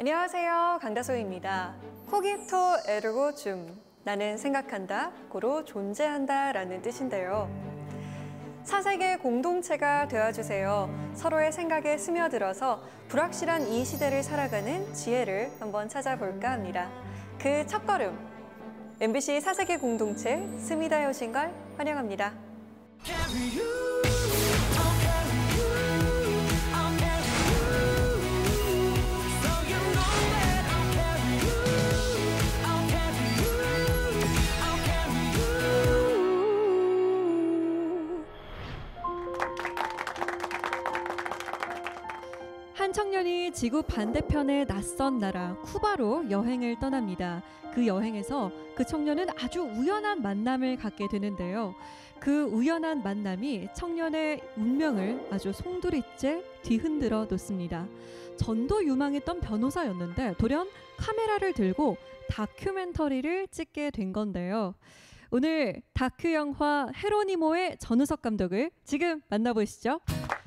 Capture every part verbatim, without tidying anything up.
안녕하세요. 강다솜입니다. 코기토 에르고 줌. 나는 생각한다, 고로 존재한다 라는 뜻인데요. 사색의 공동체가 되어주세요. 서로의 생각에 스며들어서 불확실한 이 시대를 살아가는 지혜를 한번 찾아볼까 합니다. 그 첫걸음, 엠비씨 사색의 공동체 스미다에 오신 걸 환영합니다. 한 청년이 지구 반대편의 낯선 나라 쿠바로 여행을 떠납니다. 그 여행에서 그 청년은 아주 우연한 만남을 갖게 되는데요. 그 우연한 만남이 청년의 운명을 아주 송두리째 뒤흔들어 놓습니다. 전도 유망했던 변호사였는데 돌연 카메라를 들고 다큐멘터리를 찍게 된 건데요. 오늘 다큐 영화 헤로니모의 전우석 감독을 지금 만나보시죠.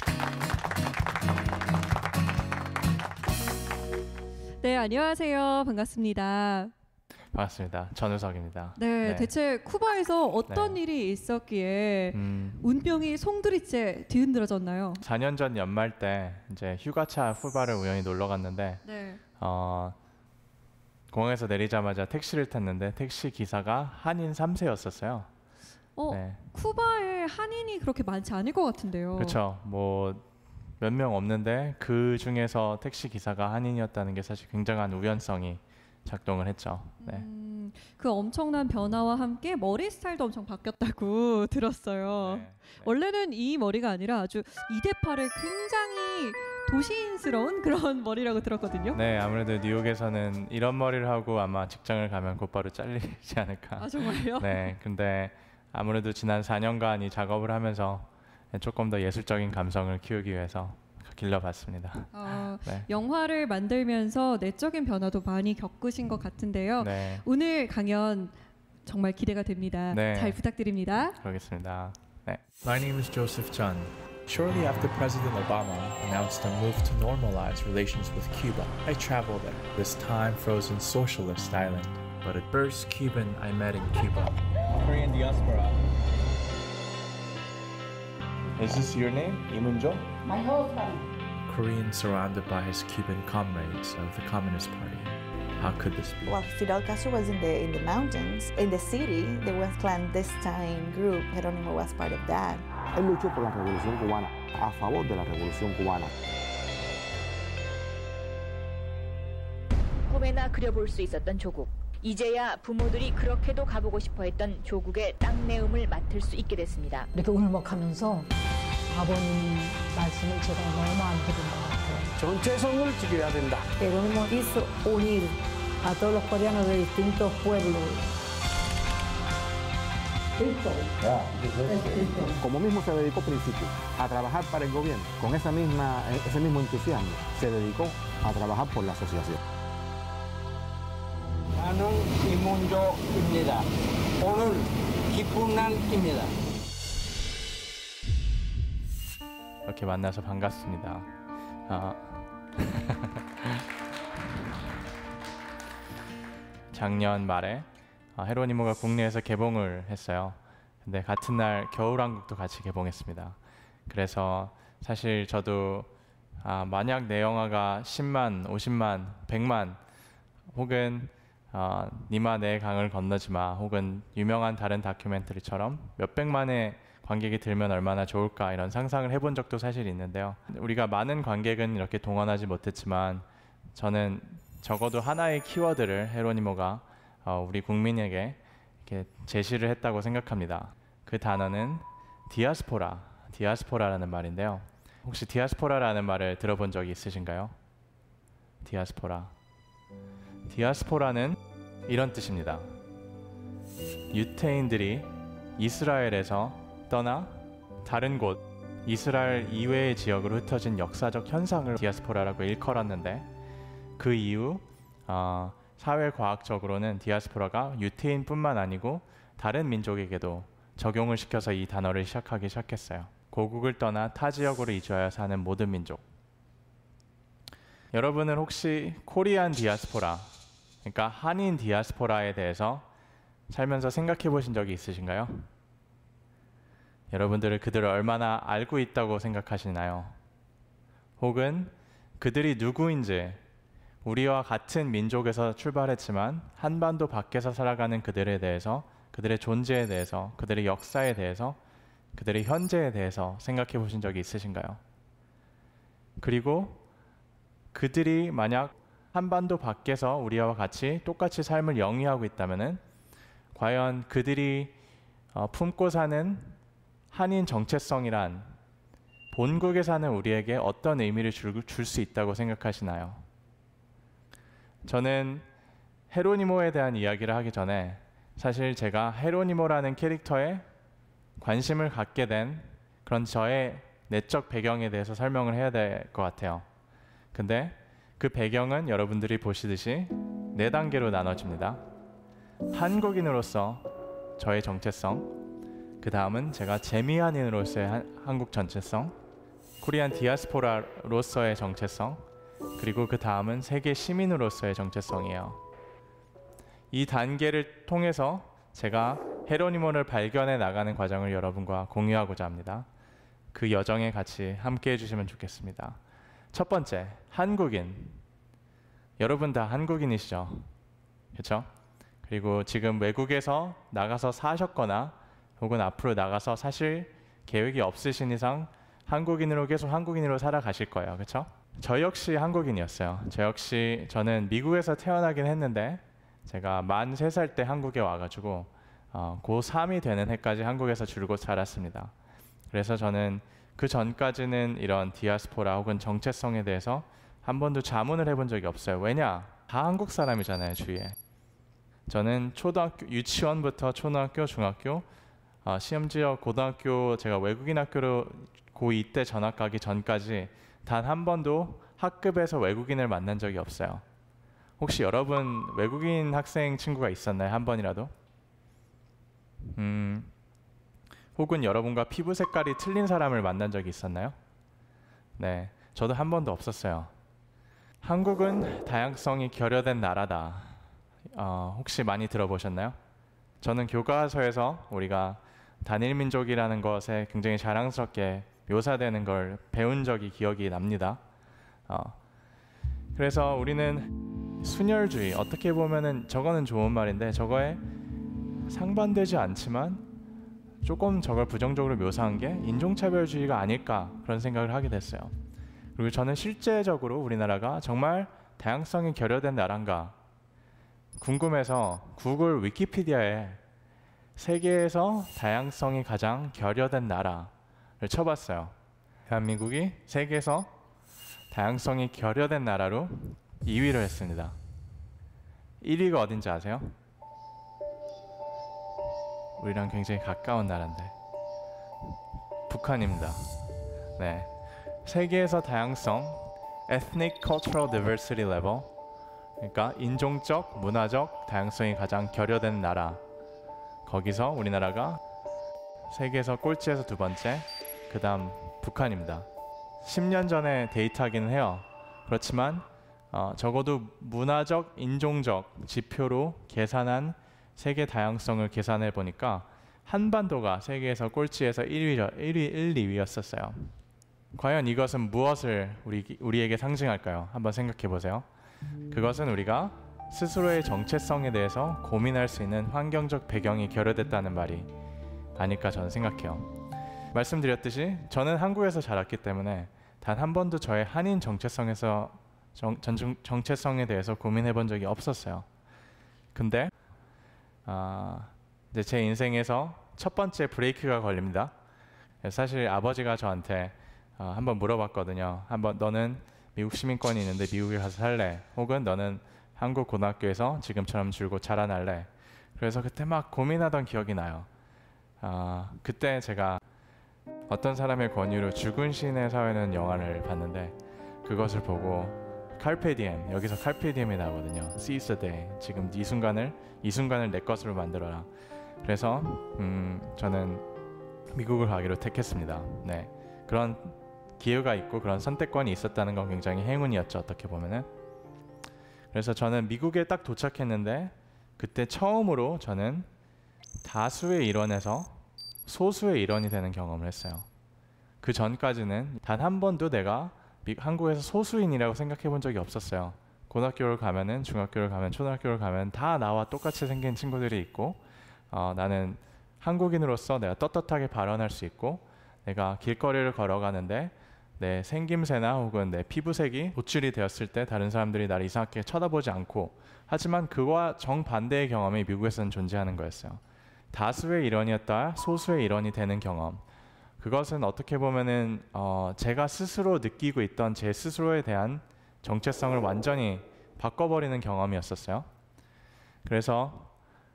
네, 안녕하세요. 반갑습니다. 반갑습니다. 전우석입니다. 네, 네. 대체 쿠바에서 어떤 네. 일이 있었기에 음, 운명이 송두리째 뒤흔들어졌나요? 사 년 전 연말 때 이제 휴가차 후바를 우연히 놀러 갔는데 네. 어, 공항에서 내리자마자 택시를 탔는데 택시 기사가 한인 삼 세였었어요. 어, 네. 쿠바에 한인이 그렇게 많지 않을 것 같은데요. 그렇죠. 뭐 몇 명 없는데 그 중에서 택시 기사가 한인이었다는 게 사실 굉장한 우연성이 작동을 했죠. 네. 음, 그 엄청난 변화와 함께 머리 스타일도 엄청 바뀌었다고 들었어요. 네, 네. 원래는 이 머리가 아니라 아주 이대팔의 굉장히 도시인스러운 그런 머리라고 들었거든요. 네, 아무래도 뉴욕에서는 이런 머리를 하고 아마 직장을 가면 곧바로 잘리지 않을까. 아, 정말요? 네, 근데 아무래도 지난 사 년간 이 작업을 하면서 조금 더 예술적인 감성을 키우기 위해서 길러봤습니다. 어, 네. 영화를 만들면서 내적인 변화도 많이 겪으신 것 같은데요. 네, 오늘 강연 정말 기대가 됩니다. 네. 잘 부탁드립니다. 그러겠습니다. 네. My name is Joseph Chun. Shortly after President Obama announced a move to normalize relations with Cuba, I traveled there, this time-frozen socialist island. But a first Cuban I met in Cuba. Korean diaspora. Is this your name, 이문조? My husband. Korean surrounded by his Cuban comrades of the Communist Party. How could this be? Well, Fidel Castro was in the in the mountains. In the city, there was clandestine group. Jerónimo was part of that. Él luchó por la revolución cubana, a favor de la revolución cubana. 꿈에나 그려볼 수 있었던 조국. 이제야 부모들이 그렇게도 가보고 싶어했던 조국의 땅내음을 맡을 수 있게 됐습니다. 이렇게 울먹하면서 아버님 말씀을 제가 너무 안 들은 것 같아요. 전체성을 지켜야 된다. Jerónimo hizo unir a todos los coreanos de distintos pueblos. Como mismo se dedicó al principio a trabajar para el gobierno, con esa misma, ese mismo entusiasmo, se dedicó a trabajar por la asociación. 나는 이문조입니다. 오늘 기쁜 날입니다. 이렇게 만나서 반갑습니다. 아, 작년 말에 아, 헤로니모가 국내에서 개봉을 했어요. 근데 같은 날 겨울왕국도 같이 개봉했습니다. 그래서 사실 저도 아, 만약 내 영화가 십만, 오십만, 백만 혹은 어, 니마 내 강을 건너지마 혹은 유명한 다른 다큐멘터리처럼 몇백만의 관객이 들면 얼마나 좋을까 이런 상상을 해본 적도 사실 있는데요. 우리가 많은 관객은 이렇게 동원하지 못했지만 저는 적어도 하나의 키워드를 헤로니모가 어, 우리 국민에게 이렇게 제시를 했다고 생각합니다. 그 단어는 디아스포라, 디아스포라라는 말인데요. 혹시 디아스포라라는 말을 들어본 적이 있으신가요? 디아스포라. 디아스포라는 이런 뜻입니다. 유태인들이 이스라엘에서 떠나 다른 곳, 이스라엘 이외의 지역으로 흩어진 역사적 현상을 디아스포라라고 일컬었는데 그 이후 어, 사회과학적으로는 디아스포라가 유태인뿐만 아니고 다른 민족에게도 적용을 시켜서 이 단어를 시작하기 시작했어요. 고국을 떠나 타 지역으로 이주하여 사는 모든 민족. 여러분은 혹시 코리안 디아스포라, 그러니까 한인 디아스포라에 대해서 살면서 생각해 보신 적이 있으신가요? 여러분들은 그들을 얼마나 알고 있다고 생각하시나요? 혹은 그들이 누구인지, 우리와 같은 민족에서 출발했지만 한반도 밖에서 살아가는 그들에 대해서, 그들의 존재에 대해서, 그들의 역사에 대해서, 그들의 현재에 대해서 생각해 보신 적이 있으신가요? 그리고 그들이 만약 한반도 밖에서 우리와 같이 똑같이 삶을 영위하고 있다면은 과연 그들이 어, 품고 사는 한인 정체성이란 본국에 사는 우리에게 어떤 의미를 줄 수 있다고 생각하시나요? 저는 헤로니모에 대한 이야기를 하기 전에 사실 제가 헤로니모라는 캐릭터에 관심을 갖게 된 그런 저의 내적 배경에 대해서 설명을 해야 될 것 같아요. 근데 그 배경은 여러분들이 보시듯이 네 단계로 나눠집니다. 한국인으로서 저의 정체성, 그 다음은 제가 재미한인으로서의 한, 한국 정체성, 코리안 디아스포라로서의 정체성, 그리고 그 다음은 세계 시민으로서의 정체성이에요. 이 단계를 통해서 제가 헤로니모를 발견해 나가는 과정을 여러분과 공유하고자 합니다. 그 여정에 같이 함께 해주시면 좋겠습니다. 첫 번째, 한국인. 여러분 다 한국인이시죠? 그렇죠? 그리고 지금 외국에서 나가서 사셨거나 혹은 앞으로 나가서 사실 계획이 없으신 이상 한국인으로 계속 한국인으로 살아가실 거예요. 그렇죠? 저 역시 한국인이었어요. 저 역시 저는 미국에서 태어나긴 했는데 제가 만 세 살 때 한국에 와가지고 어, 고삼이 되는 해까지 한국에서 줄곧 살았습니다. 그래서 저는 그 전까지는 이런 디아스포라 혹은 정체성에 대해서 한 번도 자문을 해본 적이 없어요. 왜냐? 다 한국 사람이잖아요, 주위에. 저는 초등학교, 유치원부터 초등학교, 중학교, 어, 심지어 고등학교, 제가 외국인 학교로 고이 때 전학 가기 전까지 단 한 번도 학급에서 외국인을 만난 적이 없어요. 혹시 여러분 외국인 학생 친구가 있었나요? 한 번이라도? 음, 혹은 여러분과 피부 색깔이 틀린 사람을 만난 적이 있었나요? 네, 저도 한 번도 없었어요. 한국은 다양성이 결여된 나라다. 어, 혹시 많이 들어보셨나요? 저는 교과서에서 우리가 단일 민족이라는 것에 굉장히 자랑스럽게 묘사되는 걸 배운 적이 기억이 납니다. 어, 그래서 우리는 순혈주의, 어떻게 보면은 저거는 좋은 말인데 저거에 상반되지 않지만 조금 저걸 부정적으로 묘사한 게 인종차별주의가 아닐까 그런 생각을 하게 됐어요. 그리고 저는 실제적으로 우리나라가 정말 다양성이 결여된 나라인가 궁금해서 구글 위키피디아에 세계에서 다양성이 가장 결여된 나라를 쳐봤어요. 대한민국이 세계에서 다양성이 결여된 나라로 이 위를 했습니다. 일 위가 어딘지 아세요? 우리랑 굉장히 가까운 나라인데 북한입니다. 네, 세계에서 다양성 Ethnic Cultural Diversity Level, 그러니까 인종적, 문화적 다양성이 가장 결여된 나라, 거기서 우리나라가 세계에서 꼴찌에서 두 번째, 그 다음 북한입니다. 십 년 전에 데이터하기는 해요. 그렇지만 어, 적어도 문화적, 인종적 지표로 계산한 세계 다양성을 계산해 보니까 한반도가 세계에서 꼴찌에서 일 위, 일 위, 일, 이 위였었어요. 과연 이것은 무엇을 우리, 우리에게 상징할까요? 한번 생각해 보세요. 그것은 우리가 스스로의 정체성에 대해서 고민할 수 있는 환경적 배경이 결여됐다는 말이 아닐까 저는 생각해요. 말씀드렸듯이 저는 한국에서 자랐기 때문에 단 한 번도 저의 한인 정체성에서 정, 정, 정체성에 대해서 고민해 본 적이 없었어요. 근데 아, 이제 제 인생에서 첫 번째 브레이크가 걸립니다. 사실 아버지가 저한테 어, 한번 물어봤거든요. 한번 너는 미국 시민권이 있는데 미국에 가서 살래? 혹은 너는 한국 고등학교에서 지금처럼 줄곧 자라날래? 그래서 그때 막 고민하던 기억이 나요. 어, 그때 제가 어떤 사람의 권유로 죽은 시인의 사회는 영화를 봤는데 그것을 보고 칼페 디엠, 여기서 칼페 디엠이 나오거든요. Seize the day. 지금 이 순간을 이 순간을 내 것으로 만들어라. 그래서 음, 저는 미국을 가기로 택했습니다. 네, 그런 기회가 있고 그런 선택권이 있었다는 건 굉장히 행운이었죠, 어떻게 보면은. 그래서 저는 미국에 딱 도착했는데 그때 처음으로 저는 다수의 일원에서 소수의 일원이 되는 경험을 했어요. 그 전까지는 단 한 번도 내가 미, 한국에서 소수인이라고 생각해 본 적이 없었어요. 고등학교를 가면은, 중학교를 가면, 초등학교를 가면 다 나와 똑같이 생긴 친구들이 있고, 어, 나는 한국인으로서 내가 떳떳하게 발언할 수 있고, 내가 길거리를 걸어가는데 내 생김새나 혹은 내 피부색이 노출이 되었을 때 다른 사람들이 나를 이상하게 쳐다보지 않고, 하지만 그와 정반대의 경험이 미국에서는 존재하는 거였어요. 다수의 일원이었다 소수의 일원이 되는 경험. 그것은 어떻게 보면은 어, 제가 스스로 느끼고 있던 제 스스로에 대한 정체성을 완전히 바꿔버리는 경험이었었어요. 그래서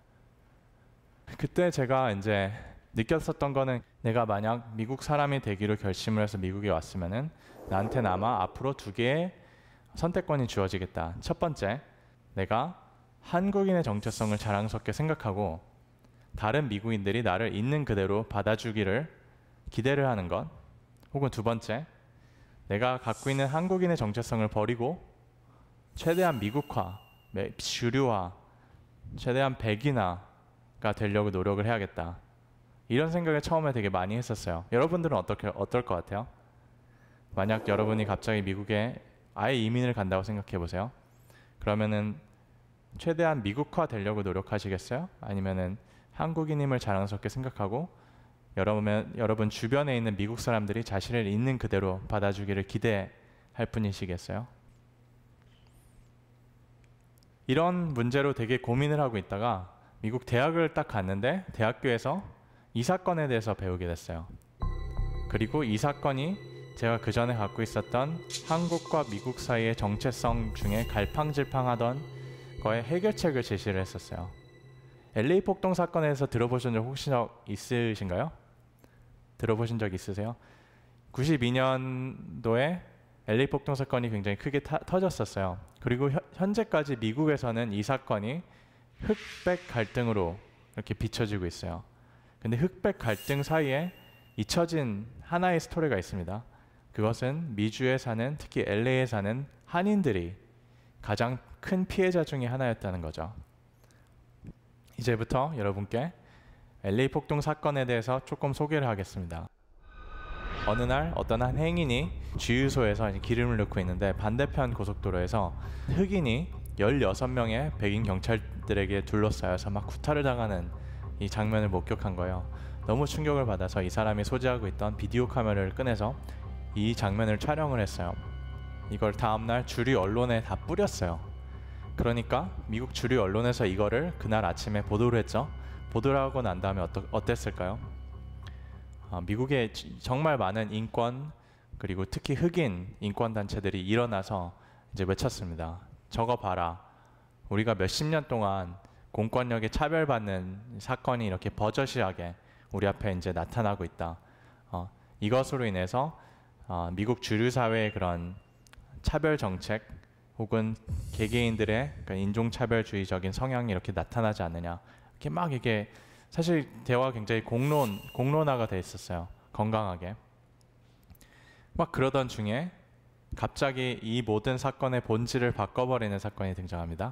그때 제가 이제 느꼈었던 거는, 내가 만약 미국 사람이 되기로 결심을 해서 미국에 왔으면은 나한테는 아마 앞으로 두 개의 선택권이 주어지겠다. 첫 번째, 내가 한국인의 정체성을 자랑스럽게 생각하고 다른 미국인들이 나를 있는 그대로 받아주기를 기대를 하는 것. 혹은 두 번째, 내가 갖고 있는 한국인의 정체성을 버리고 최대한 미국화, 주류화, 최대한 백인화가 되려고 노력을 해야겠다. 이런 생각을 처음에 되게 많이 했었어요. 여러분들은 어떻게, 어떨 것 같아요? 만약 여러분이 갑자기 미국에 아예 이민을 간다고 생각해 보세요. 그러면은 최대한 미국화 되려고 노력하시겠어요? 아니면은 한국인임을 자랑스럽게 생각하고 여러분, 여러분 주변에 있는 미국 사람들이 자신을 있는 그대로 받아주기를 기대할 뿐이시겠어요? 이런 문제로 되게 고민을 하고 있다가 미국 대학을 딱 갔는데 대학교에서 이 사건에 대해서 배우게 됐어요. 그리고 이 사건이 제가 그 전에 갖고 있었던 한국과 미국 사이의 정체성 중에 갈팡질팡하던 거에 해결책을 제시를 했었어요. 엘에이 폭동 사건에 대해서 들어보신 적 혹시 있으신가요? 들어보신 적 있으세요? 구십이 년도에 엘에이 폭동 사건이 굉장히 크게 타, 터졌었어요. 그리고 혀, 현재까지 미국에서는 이 사건이 흑백 갈등으로 이렇게 비춰지고 있어요. 근데 흑백 갈등 사이에 잊혀진 하나의 스토리가 있습니다. 그것은 미주에 사는, 특히 엘에이에 사는 한인들이 가장 큰 피해자 중에 하나였다는 거죠. 이제부터 여러분께 엘에이 폭동 사건에 대해서 조금 소개를 하겠습니다. 어느 날 어떤 한 행인이 주유소에서 기름을 넣고 있는데 반대편 고속도로에서 흑인이 열여섯 명의 백인 경찰들에게 둘러싸여서 막 구타를 당하는 이 장면을 목격한 거예요. 너무 충격을 받아서 이 사람이 소지하고 있던 비디오 카메라를 꺼내서 이 장면을 촬영을 했어요. 이걸 다음날 주류 언론에 다 뿌렸어요. 그러니까 미국 주류 언론에서 이거를 그날 아침에 보도를 했죠. 보도를 하고 난 다음에 어떠, 어땠을까요? 어, 미국에 정말 많은 인권, 그리고 특히 흑인 인권단체들이 일어나서 이제 외쳤습니다. 저거 봐라. 우리가 몇십 년 동안 공권력에 차별받는 사건이 이렇게 버젓이하게 우리 앞에 이제 나타나고 있다. 어, 이것으로 인해서 어, 미국 주류 사회의 그런 차별 정책 혹은 개개인들의 인종차별주의적인 성향이 이렇게 나타나지 않느냐. 이렇게 막 이게 사실 대화가 굉장히 공론, 공론화가 돼 있었어요. 건강하게. 막 그러던 중에 갑자기 이 모든 사건의 본질을 바꿔버리는 사건이 등장합니다.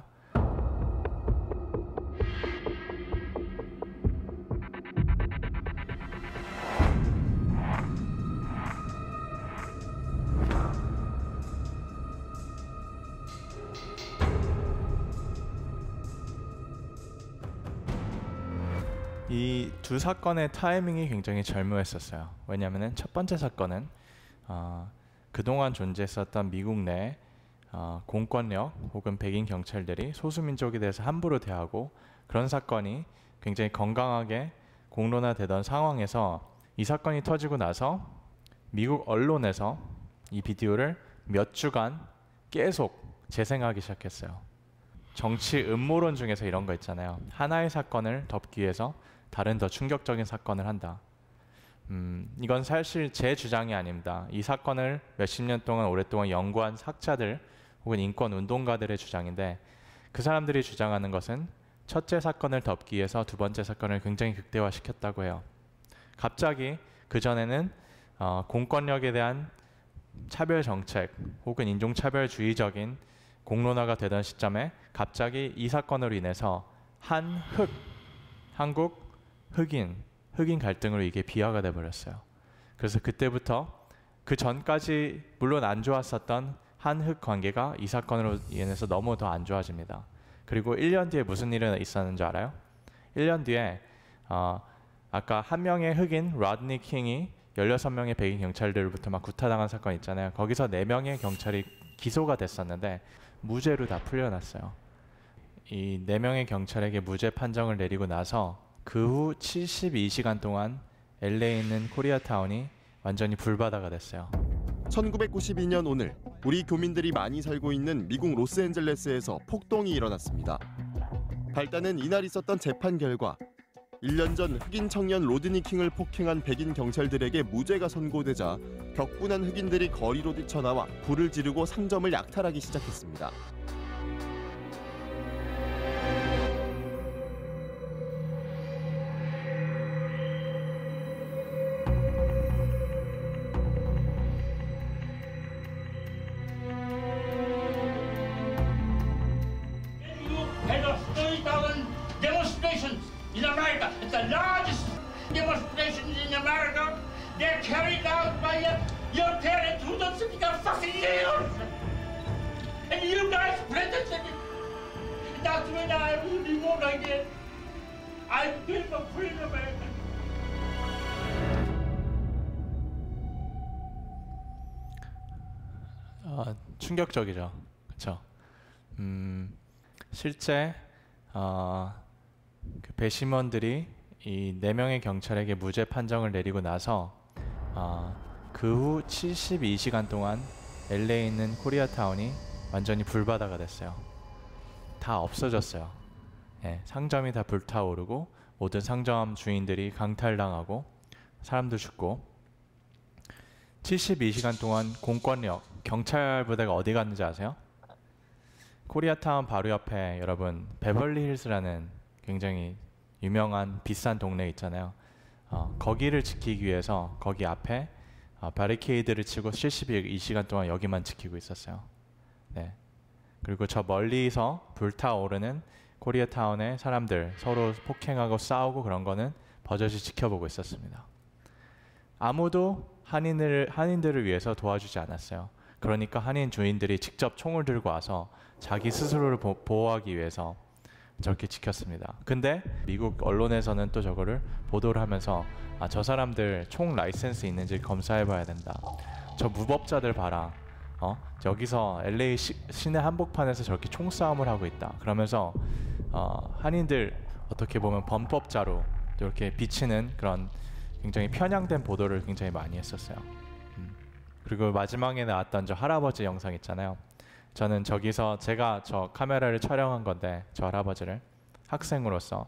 이 두 사건의 타이밍이 굉장히 절묘했었어요. 왜냐하면 첫 번째 사건은 어, 그동안 존재했었던 미국 내 어, 공권력 혹은 백인 경찰들이 소수민족에 대해서 함부로 대하고 그런 사건이 굉장히 건강하게 공론화되던 상황에서 이 사건이 터지고 나서 미국 언론에서 이 비디오를 몇 주간 계속 재생하기 시작했어요. 정치 음모론 중에서 이런 거 있잖아요. 하나의 사건을 덮기 위해서 다른 더 충격적인 사건을 한다. 음, 이건 사실 제 주장이 아닙니다. 이 사건을 몇십 년 동안 오랫동안 연구한 학자들 혹은 인권 운동가들의 주장인데, 그 사람들이 주장하는 것은 첫째 사건을 덮기 위해서 두 번째 사건을 굉장히 극대화시켰다고 해요. 갑자기 그전에는 어, 공권력에 대한 차별 정책 혹은 인종차별주의적인 공론화가 되던 시점에 갑자기 이 사건으로 인해서 한흑, 한국, 흑인, 흑인 갈등으로 이게 비화가 돼버렸어요. 그래서 그때부터 그 전까지 물론 안 좋았었던 한흑 관계가 이 사건으로 인해서 너무 더 안 좋아집니다. 그리고 일 년 뒤에 무슨 일이 있었는지 알아요? 일 년 뒤에 어, 아까 한 명의 흑인 로드니 킹이 열여섯 명의 백인 경찰들부터 막 구타당한 사건 있잖아요. 거기서 네 명의 경찰이 기소가 됐었는데 무죄로 다 풀려났어요. 이 네 명의 경찰에게 무죄 판정을 내리고 나서 그 후 칠십이 시간 동안 엘에이에 있는 코리아타운이 완전히 불바다가 됐어요. 천구백구십이 년 오늘 우리 교민들이 많이 살고 있는 미국 로스앤젤레스에서 폭동이 일어났습니다. 발단은 이날 있었던 재판 결과 일 년 전 흑인 청년 로드니 킹을 폭행한 백인 경찰들에게 무죄가 선고되자 격분한 흑인들이 거리로 뛰쳐나와 불을 지르고 상점을 약탈하기 시작했습니다. In America, it's the largest demonstrations in America. They're carried out by your, your parents who don't speak a fucking English. And you guys pretend that it. That's when I will be more like it. I'm doing a free American. 어, 충격적이죠, 그렇죠? 음, 실제 어, 그 배심원들이 이 네 명의 경찰에게 무죄 판정을 내리고 나서 어, 그 후 칠십이 시간 동안 엘에이에 있는 코리아타운이 완전히 불바다가 됐어요. 다 없어졌어요. 예, 상점이 다 불타오르고 모든 상점 주인들이 강탈당하고 사람도 죽고 칠십이 시간 동안 공권력, 경찰 부대가 어디 갔는지 아세요? 코리아타운 바로 옆에 여러분 베벌리힐스라는 굉장히 유명한 비싼 동네 있잖아요. 어, 거기를 지키기 위해서 거기 앞에 어, 바리케이드를 치고 칠십이 시간 동안 여기만 지키고 있었어요. 네. 그리고 저 멀리서 불타오르는 코리아타운의 사람들 서로 폭행하고 싸우고 그런 거는 버젓이 지켜보고 있었습니다. 아무도 한인을, 한인들을 위해서 도와주지 않았어요. 그러니까 한인 주인들이 직접 총을 들고 와서 자기 스스로를 보, 보호하기 위해서 저렇게 지켰습니다. 근데 미국 언론에서는 또 저거를 보도를 하면서 아, 저 사람들 총 라이센스 있는지 검사해봐야 된다. 저 무법자들 봐라. 어? 여기서 엘에이 시, 시내 한복판에서 저렇게 총싸움을 하고 있다. 그러면서 어, 한인들 어떻게 보면 범법자로 이렇게 비치는 그런 굉장히 편향된 보도를 굉장히 많이 했었어요. 음. 그리고 마지막에 나왔던 저 할아버지 영상 있잖아요. 저는 저기서 제가 저 카메라를 촬영한 건데 저 할아버지를 학생으로서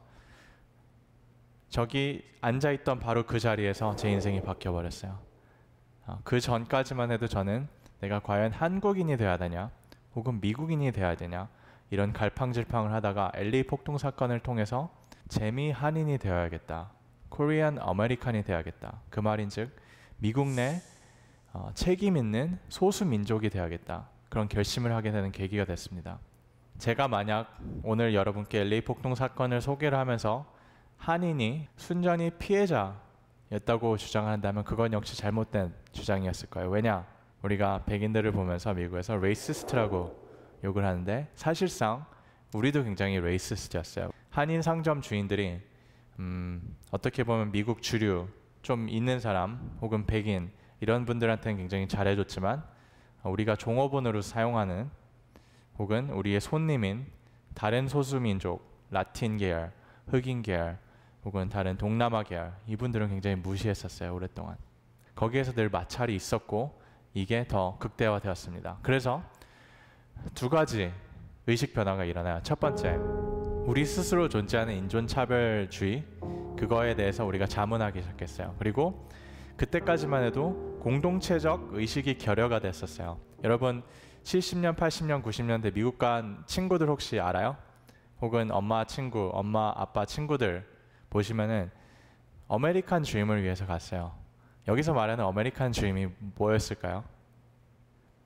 저기 앉아있던 바로 그 자리에서 제 인생이 바뀌어버렸어요. 어, 그 전까지만 해도 저는 내가 과연 한국인이 돼야 되냐 혹은 미국인이 돼야 되냐 이런 갈팡질팡을 하다가 엘에이 폭동 사건을 통해서 재미 한인이 되어야겠다. 코리안 아메리칸이 돼야겠다. 그 말인즉 미국 내 어, 책임 있는 소수 민족이 돼야겠다. 그런 결심을 하게 되는 계기가 됐습니다. 제가 만약 오늘 여러분께 엘에이 폭동 사건을 소개를 하면서 한인이 순전히 피해자였다고 주장한다면 그건 역시 잘못된 주장이었을 거예요. 왜냐? 우리가 백인들을 보면서 미국에서 레이시스트라고 욕을 하는데 사실상 우리도 굉장히 레이시스트였어요. 한인 상점 주인들이 음, 어떻게 보면 미국 주류 좀 있는 사람 혹은 백인 이런 분들한테는 굉장히 잘해줬지만 우리가 종업원으로 사용하는 혹은 우리의 손님인 다른 소수민족, 라틴 계열, 흑인 계열 혹은 다른 동남아 계열 이분들은 굉장히 무시했었어요. 오랫동안. 거기에서 늘 마찰이 있었고 이게 더 극대화되었습니다. 그래서 두 가지 의식 변화가 일어나요. 첫 번째, 우리 스스로 존재하는 인종차별주의 그거에 대해서 우리가 자문하기 시작했어요. 그리고 그때까지만 해도 공동체적 의식이 결여가 됐었어요. 여러분 칠십 년, 팔십 년, 구십 년대 미국 간 친구들 혹시 알아요? 혹은 엄마 친구, 엄마 아빠 친구들 보시면은 아메리칸 드림을 위해서 갔어요. 여기서 말하는 아메리칸 드림이 뭐였을까요?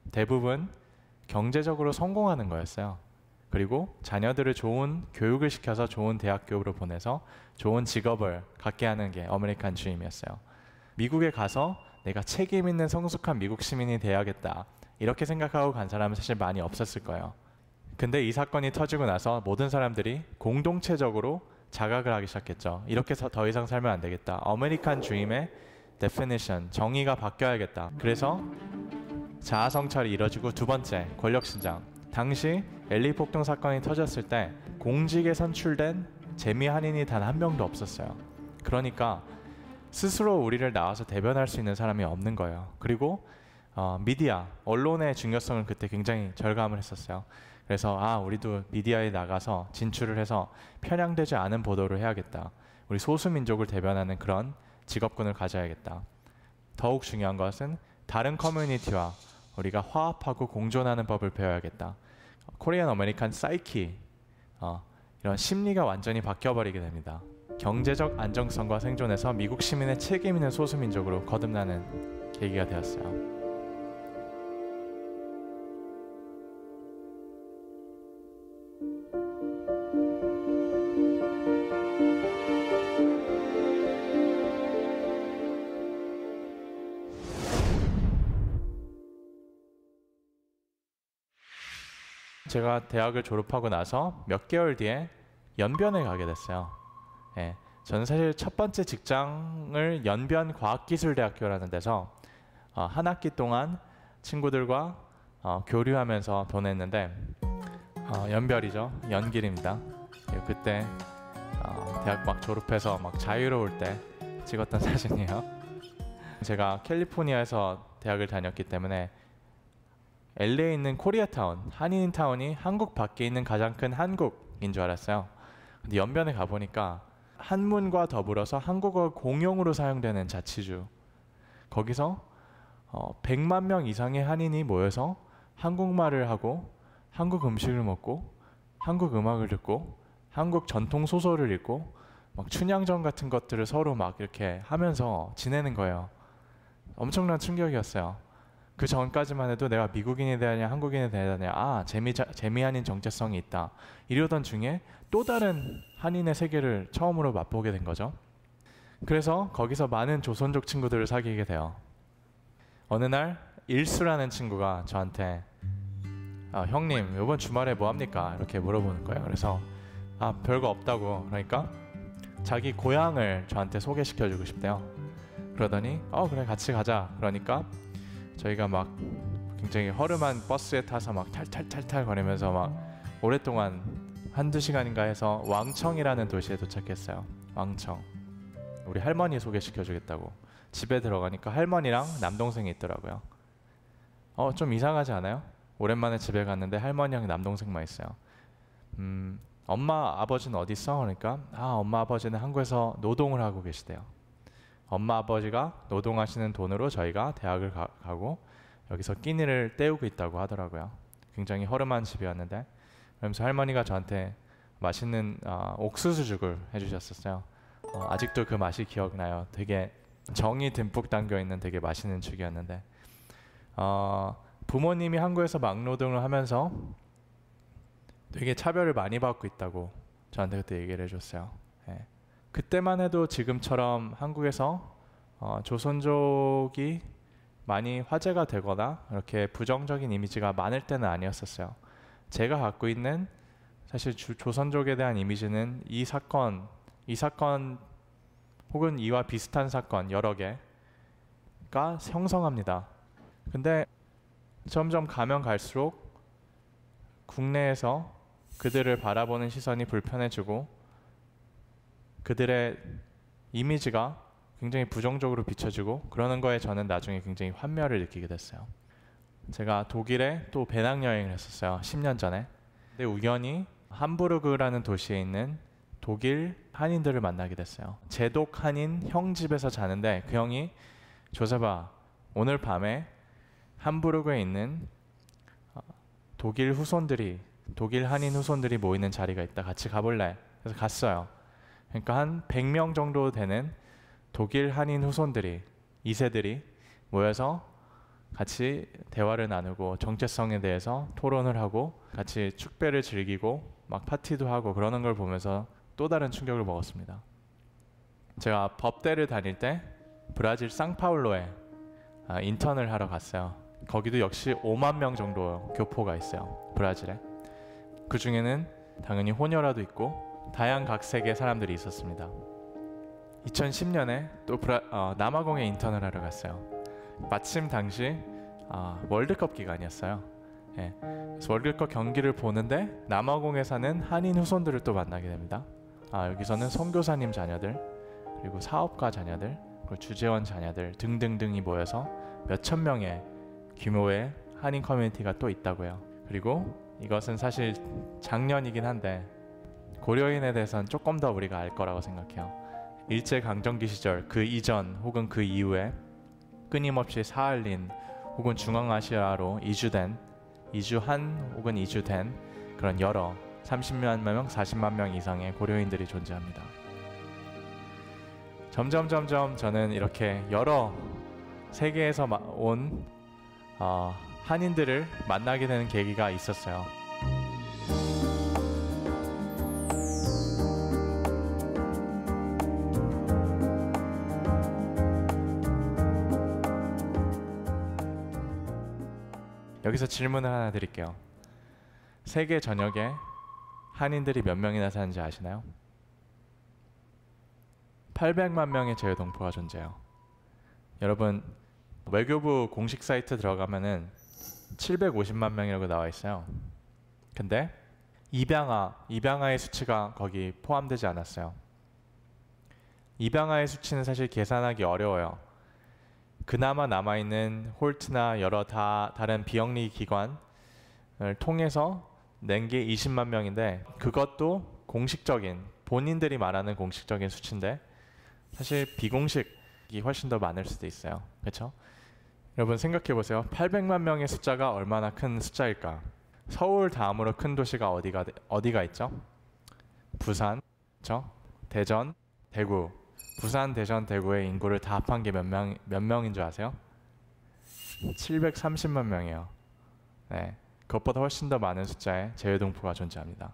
대부분 경제적으로 성공하는 거였어요. 그리고 자녀들을 좋은 교육을 시켜서 좋은 대학교로 보내서 좋은 직업을 갖게 하는 게 아메리칸 드림이었어요. 미국에 가서 내가 책임 있는 성숙한 미국 시민이 돼야겠다 이렇게 생각하고 간 사람은 사실 많이 없었을 거예요. 근데 이 사건이 터지고 나서 모든 사람들이 공동체적으로 자각을 하기 시작했죠. 이렇게 해서 더 이상 살면 안 되겠다. 아메리칸 드림의 definition, 정의가 바뀌어야겠다. 그래서 자아 성찰이 이뤄지고 두 번째, 권력 신장. 당시 엘리 폭동 사건이 터졌을 때 공직에 선출된 재미 한인이 단 한 명도 없었어요. 그러니까 스스로 우리를 나와서 대변할 수 있는 사람이 없는 거예요. 그리고 어, 미디어, 언론의 중요성을 그때 굉장히 절감을 했었어요. 그래서 아 우리도 미디어에 나가서 진출을 해서 편향되지 않은 보도를 해야겠다. 우리 소수민족을 대변하는 그런 직업군을 가져야겠다. 더욱 중요한 것은 다른 커뮤니티와 우리가 화합하고 공존하는 법을 배워야겠다. 코리안 아메리칸 사이키, 어, 이런 심리가 완전히 바뀌어버리게 됩니다. 경제적 안정성과 생존에서 미국 시민의 책임 있는 소수민족으로 거듭나는 계기가 되었어요. 제가 대학을 졸업하고 나서 몇 개월 뒤에 연변에 가게 됐어요. 예, 저는 사실 첫 번째 직장을 연변과학기술대학교라는 데서 어, 한 학기 동안 친구들과 어, 교류하면서 보냈는데 어, 연별이죠. 연길입니다. 예, 그때 어, 대학 막 졸업해서 막 자유로울 때 찍었던 사진이에요. 제가 캘리포니아에서 대학을 다녔기 때문에 엘에이에 있는 코리아타운, 한인타운이 한국 밖에 있는 가장 큰 한국인 줄 알았어요. 근데 연변에 가보니까 한문과 더불어서 한국어 공용으로 사용되는 자치주, 거기서 어, 백만 명 이상의 한인이 모여서 한국말을 하고 한국 음식을 먹고 한국 음악을 듣고 한국 전통 소설을 읽고 막 춘향전 같은 것들을 서로 막 이렇게 하면서 지내는 거예요. 엄청난 충격이었어요. 그 전까지만 해도 내가 미국인이 되느냐 한국인이 되느냐, 아 재미, 재미 한인 정체성이 있다 이러던 중에 또 다른 한인의 세계를 처음으로 맛보게 된 거죠. 그래서 거기서 많은 조선족 친구들을 사귀게 돼요. 어느 날 일수라는 친구가 저한테 아, 형님 이번 주말에 뭐 합니까? 이렇게 물어보는 거예요. 그래서 아 별거 없다고. 그러니까 자기 고향을 저한테 소개시켜주고 싶대요. 그러더니 어 그래 같이 가자. 그러니까 저희가 막 굉장히 허름한 버스에 타서 막 탈탈탈탈 거리면서 막 오랫동안 한두 시간인가 해서 왕청이라는 도시에 도착했어요. 왕청. 우리 할머니 소개시켜주겠다고. 집에 들어가니까 할머니랑 남동생이 있더라고요. 어, 좀 이상하지 않아요? 오랜만에 집에 갔는데 할머니랑 남동생만 있어요. 음, 엄마 아버지는 어디 있어? 그러니까 아 엄마 아버지는 한국에서 노동을 하고 계시대요. 엄마 아버지가 노동하시는 돈으로 저희가 대학을 가, 가고 여기서 끼니를 때우고 있다고 하더라고요. 굉장히 허름한 집이었는데, 그러면서 할머니가 저한테 맛있는 어, 옥수수죽을 해주셨었어요. 어, 아직도 그 맛이 기억나요. 되게 정이 듬뿍 담겨있는 되게 맛있는 죽이었는데 어, 부모님이 한국에서 막노동을 하면서 되게 차별을 많이 받고 있다고 저한테 그때 얘기를 해줬어요. 예. 그때만 해도 지금처럼 한국에서 어, 조선족이 많이 화제가 되거나 이렇게 부정적인 이미지가 많을 때는 아니었었어요. 제가 갖고 있는 사실 주, 조선족에 대한 이미지는 이 사건, 이 사건 혹은 이와 비슷한 사건 여러 개가 형성합니다. 근데 점점 가면 갈수록 국내에서 그들을 바라보는 시선이 불편해지고 그들의 이미지가 굉장히 부정적으로 비춰지고 그러는 거에 저는 나중에 굉장히 환멸을 느끼게 됐어요. 제가 독일에 또 배낭여행을 했었어요. 십 년 전에. 근데 우연히 함부르그라는 도시에 있는 독일 한인들을 만나게 됐어요. 제독 한인 형 집에서 자는데 그 형이 조세바 오늘 밤에 함부르그에 있는 독일 후손들이 독일 한인 후손들이 모이는 자리가 있다. 같이 가볼래? 그래서 갔어요. 그러니까 한 백 명 정도 되는 독일 한인 후손들이 이 세들이 모여서 같이 대화를 나누고 정체성에 대해서 토론을 하고 같이 축배를 즐기고 막 파티도 하고 그러는 걸 보면서 또 다른 충격을 먹었습니다. 제가 법대를 다닐 때 브라질 상파울로에 아, 인턴을 하러 갔어요. 거기도 역시 오만 명 정도 교포가 있어요. 브라질에. 그 중에는 당연히 호녀라도 있고 다양각색의 사람들이 있었습니다. 이천십 년에 또 브라, 어, 남아공에 인턴을 하러 갔어요. 마침 당시 아, 월드컵 기간이었어요. 예. 그래서 월드컵 경기를 보는데 남아공에 사는 한인 후손들을 또 만나게 됩니다. 아, 여기서는 선교사님 자녀들, 그리고 사업가 자녀들, 그리고 주재원 자녀들 등등등이 모여서 몇천 명의 규모의 한인 커뮤니티가 또 있다고요. 그리고 이것은 사실 작년이긴 한데 고려인에 대해서는 조금 더 우리가 알 거라고 생각해요. 일제강점기 시절 그 이전 혹은 그 이후에 끊임없이 사할린 혹은 중앙아시아로 이주된, 이주한 혹은 이주된 그런 여러 삼십만 명, 사십만 명 이상의 고려인들이 존재합니다. 점점 점점 저는 이렇게 여러 세계에서 온 어, 한인들을 만나게 되는 계기가 있었어요. 여기서 질문을 하나 드릴게요. 세계 전역에 한인들이 몇 명이나 사는지 아시나요? 팔백만 명의 제외동포가 존재해요. 여러분 외교부 공식 사이트 들어가면은 칠백오십만 명이라고 나와 있어요. 근데 입양아, 입양아의 수치가 거기 포함되지 않았어요. 입양아의 수치는 사실 계산하기 어려워요. 그나마 남아있는 홀트나 여러 다, 다른 비영리 기관을 통해서 낸 게 이십만 명인데 그것도 공식적인, 본인들이 말하는 공식적인 수치인데 사실 비공식이 훨씬 더 많을 수도 있어요. 그렇죠? 여러분 생각해 보세요. 팔백만 명의 숫자가 얼마나 큰 숫자일까? 서울 다음으로 큰 도시가 어디가 어디가 있죠? 부산, 그렇죠? 대전, 대구. 부산, 대전, 대구의 인구를 다 합한 게 몇 명, 몇 명인 줄 아세요? 칠백삼십만 명이에요. 네, 그것보다 훨씬 더 많은 숫자의 제외동포가 존재합니다.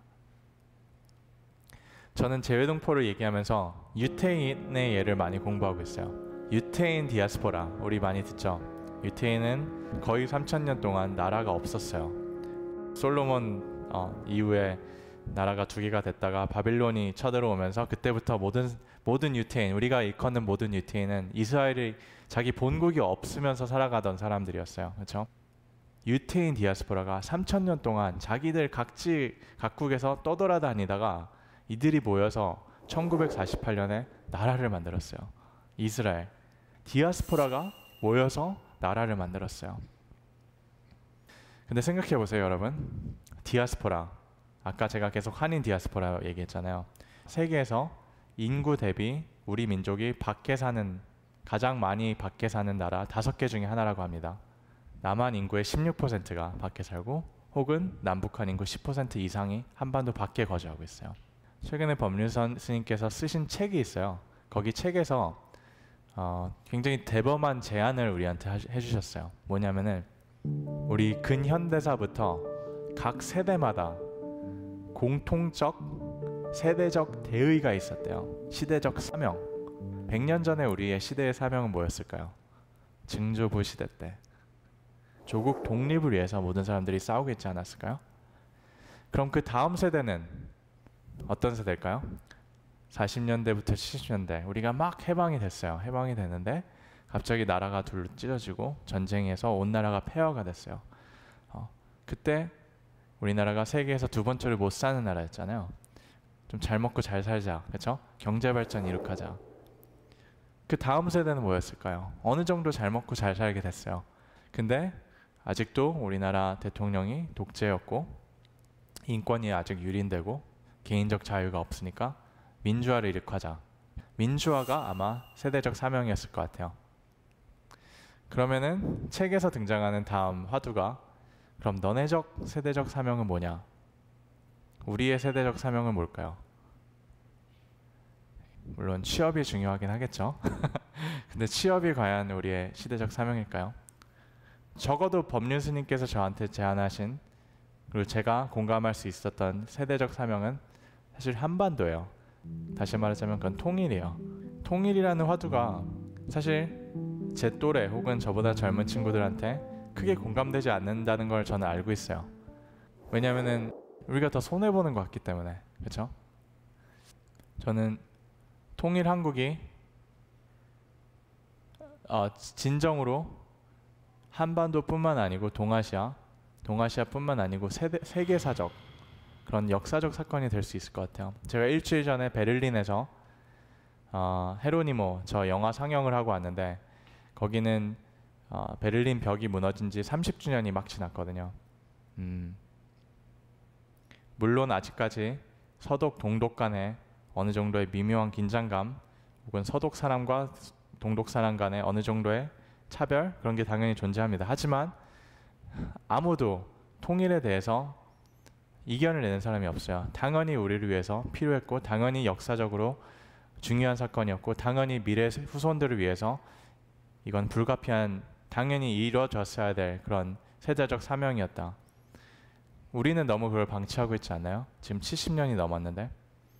저는 제외동포를 얘기하면서 유태인의 예를 많이 공부하고 있어요. 유태인 디아스포라, 우리 많이 듣죠? 유태인은 거의 삼천 년 동안 나라가 없었어요. 솔로몬 어, 이후에 나라가 두 개가 됐다가 바빌론이 쳐들어오면서 그때부터 모든 모든 유태인, 우리가 일컫는 모든 유태인은 이스라엘이 자기 본국이 없으면서 살아가던 사람들이었어요. 그렇죠? 유태인 디아스포라가 삼천 년 동안 자기들 각지 각국에서 떠돌아다니다가 이들이 모여서 천구백사십팔 년에 나라를 만들었어요. 이스라엘. 디아스포라가 모여서 나라를 만들었어요. 근데 생각해 보세요, 여러분. 디아스포라. 아까 제가 계속 한인 디아스포라 얘기했잖아요. 세계에서 인구 대비 우리 민족이 밖에 사는, 가장 많이 밖에 사는 나라 다섯 개 중에 하나라고 합니다. 남한 인구의 십육 퍼센트가 밖에 살고 혹은 남북한 인구 십 퍼센트 이상이 한반도 밖에 거주하고 있어요. 최근에 법률선 스님께서 쓰신 책이 있어요. 거기 책에서 어, 굉장히 대범한 제안을 우리한테 하, 해주셨어요. 뭐냐면은 우리 근현대사부터 각 세대마다 공통적 세대적 대의가 있었대요. 시대적 사명. 백 년 전에 우리의 시대의 사명은 뭐였을까요? 증조부 시대 때 조국 독립을 위해서 모든 사람들이 싸우고 있지 않았을까요? 그럼 그 다음 세대는 어떤 세대일까요? 사십 년대부터 칠십 년대 우리가 막 해방이 됐어요. 해방이 됐는데 갑자기 나라가 둘로 찢어지고 전쟁에서 온 나라가 폐허가 됐어요. 어, 그때 우리나라가 세계에서 두 번째로 못 사는 나라였잖아요. 좀 잘 먹고 잘 살자, 그렇죠? 경제 발전 이룩하자. 그 다음 세대는 뭐였을까요? 어느 정도 잘 먹고 잘 살게 됐어요. 근데 아직도 우리나라 대통령이 독재였고 인권이 아직 유린되고 개인적 자유가 없으니까 민주화를 이룩하자. 민주화가 아마 세대적 사명이었을 것 같아요. 그러면은 책에서 등장하는 다음 화두가 그럼 너네적 세대적 사명은 뭐냐? 우리의 세대적 사명은 뭘까요? 물론 취업이 중요하긴 하겠죠. 근데 취업이 과연 우리의 시대적 사명일까요? 적어도 법륜 스님께서 저한테 제안하신 그리고 제가 공감할 수 있었던 세대적 사명은 사실 한반도예요. 다시 말하자면 그건 통일이에요. 통일이라는 화두가 사실 제 또래 혹은 저보다 젊은 친구들한테 크게 공감되지 않는다는 걸 저는 알고 있어요. 왜냐면은 우리가 더 손해보는 것 같기 때문에. 그렇죠? 저는 통일 한국이 어, 진정으로 한반도뿐만 아니고 동아시아, 동아시아뿐만 아니고 세대, 세계사적 그런 역사적 사건이 될 수 있을 것 같아요. 제가 일주일 전에 베를린에서 어, 헤로니모 저 영화 상영을 하고 왔는데 거기는 어, 베를린 벽이 무너진 지 삼십 주년이 막 지났거든요. 음, 물론 아직까지 서독 동독 간에 어느 정도의 미묘한 긴장감 혹은 서독 사람과 동독 사람 간에 어느 정도의 차별 그런 게 당연히 존재합니다. 하지만 아무도 통일에 대해서 이견을 내는 사람이 없어요. 당연히 우리를 위해서 필요했고 당연히 역사적으로 중요한 사건이었고 당연히 미래 후손들을 위해서 이건 불가피한 당연히 이루어졌어야 될 그런 세대적 사명이었다. 우리는 너무 그걸 방치하고 있지 않나요? 지금 칠십 년이 넘었는데.